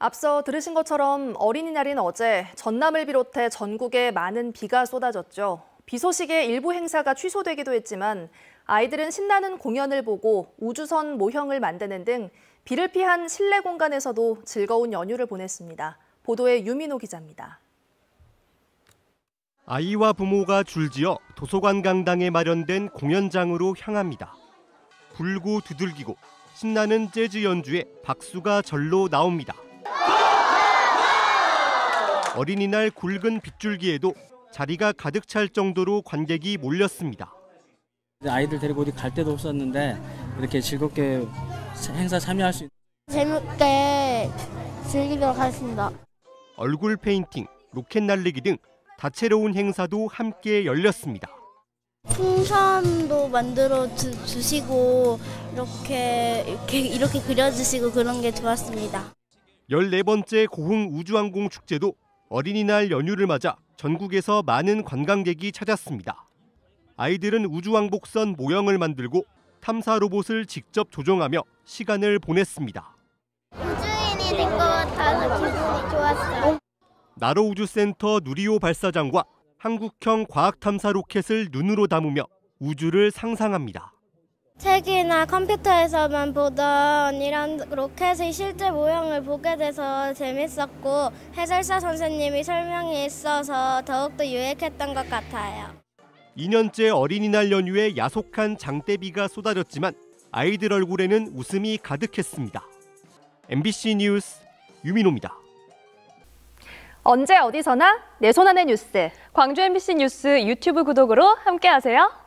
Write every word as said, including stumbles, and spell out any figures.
앞서 들으신 것처럼 어린이날인 어제 전남을 비롯해 전국에 많은 비가 쏟아졌죠. 비 소식에 일부 행사가 취소되기도 했지만 아이들은 신나는 공연을 보고 우주선 모형을 만드는 등 비를 피한 실내 공간에서도 즐거운 연휴를 보냈습니다. 보도에 유민호 기자입니다. 아이와 부모가 줄지어 도서관 강당에 마련된 공연장으로 향합니다. 불고 두들기고 신나는 재즈 연주에 박수가 절로 나옵니다. 어린이날 굵은 빗줄기에도 자리가 가득 찰 정도로 관객이 몰렸습니다. 아이들 데리고 어디 갈 데도 없었는데 이렇게 즐겁게 행사 참여할 수 있는 재밌게 즐기도록 하겠습니다. 얼굴 페인팅, 로켓 날리기 등 다채로운 행사도 함께 열렸습니다. 풍선도 만들어 주, 주시고 이렇게, 이렇게 이렇게 그려주시고 그런 게 좋았습니다. 열네 번째 고흥 우주항공 축제도 어린이날 연휴를 맞아 전국에서 많은 관광객이 찾았습니다. 아이들은 우주왕복선 모형을 만들고 탐사 로봇을 직접 조종하며 시간을 보냈습니다. 우주인이 된 것 같아서 기분이 좋았어요. 나로우주센터 누리호 발사장과 한국형 과학탐사 로켓을 눈으로 담으며 우주를 상상합니다. 책이나 컴퓨터에서만 보던 이런 로켓의 실제 모형을 보게 돼서 재밌었고 해설사 선생님이 설명이 있어서 더욱더 유익했던 것 같아요. 이 년째 어린이날 연휴에 야속한 장대비가 쏟아졌지만 아이들 얼굴에는 웃음이 가득했습니다. 엠비씨 뉴스 유민호입니다. 언제 어디서나 내 손 안의 뉴스. 광주 엠비씨 뉴스 유튜브 구독으로 함께하세요.